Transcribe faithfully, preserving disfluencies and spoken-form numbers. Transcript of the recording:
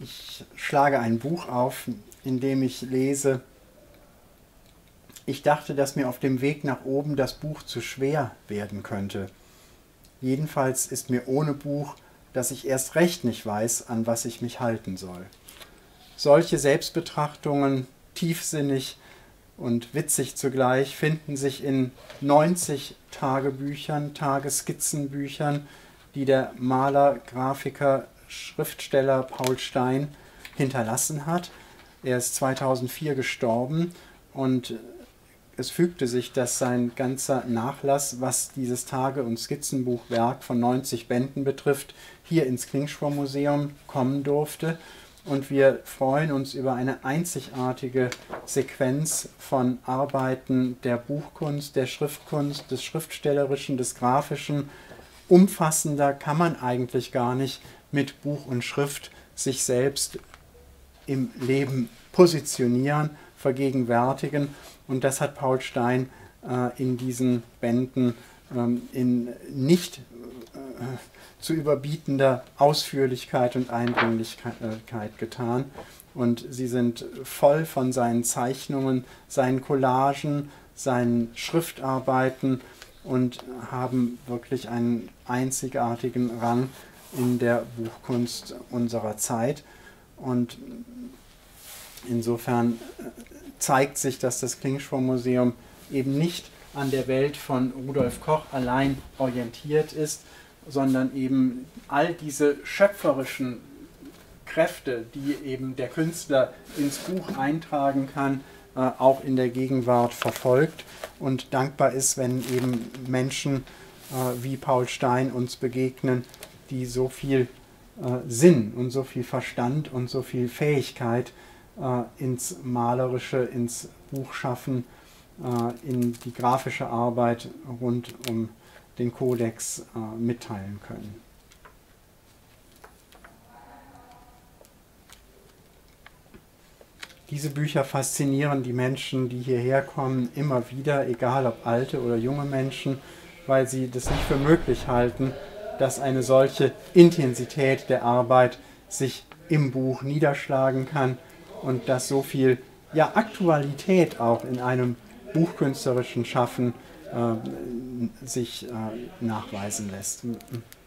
Ich schlage ein Buch auf, in dem ich lese: Ich dachte, dass mir auf dem Weg nach oben das Buch zu schwer werden könnte. Jedenfalls ist mir ohne Buch, dass ich erst recht nicht weiß, an was ich mich halten soll. Solche Selbstbetrachtungen, tiefsinnig und witzig zugleich, finden sich in neunzig Tagebüchern, Tagesskizzenbüchern, die der Maler, Grafiker, Schriftsteller Paul Stein hinterlassen hat. Er ist zweitausendvier gestorben und es fügte sich, dass sein ganzer Nachlass, was dieses Tage- und Skizzenbuchwerk von neunzig Bänden betrifft, hier ins Klingspor-Museum kommen durfte. Und wir freuen uns über eine einzigartige Sequenz von Arbeiten der Buchkunst, der Schriftkunst, des Schriftstellerischen, des Grafischen. Umfassender kann man eigentlich gar nicht mit Buch und Schrift sich selbst im Leben positionieren, vergegenwärtigen. Und das hat Paul Stein äh, in diesen Bänden ähm, in nicht äh, zu überbietender Ausführlichkeit und Eindringlichkeit getan. Und sie sind voll von seinen Zeichnungen, seinen Collagen, seinen Schriftarbeiten und haben wirklich einen einzigartigen Rang in der Buchkunst unserer Zeit. Und insofern zeigt sich, dass das Klingspor-Museum eben nicht an der Welt von Rudolf Koch allein orientiert ist, sondern eben all diese schöpferischen Kräfte, die eben der Künstler ins Buch eintragen kann, äh, auch in der Gegenwart verfolgt und dankbar ist, wenn eben Menschen äh, wie Paul Stein uns begegnen, die so viel äh, Sinn und so viel Verstand und so viel Fähigkeit äh, ins Malerische, ins Buchschaffen, äh, in die grafische Arbeit rund um den Kodex äh, mitteilen können. Diese Bücher faszinieren die Menschen, die hierher kommen, immer wieder, egal ob alte oder junge Menschen, weil sie das nicht für möglich halten, dass eine solche Intensität der Arbeit sich im Buch niederschlagen kann und dass so viel ja, Aktualität auch in einem buchkünstlerischen Schaffen äh, sich äh, nachweisen lässt.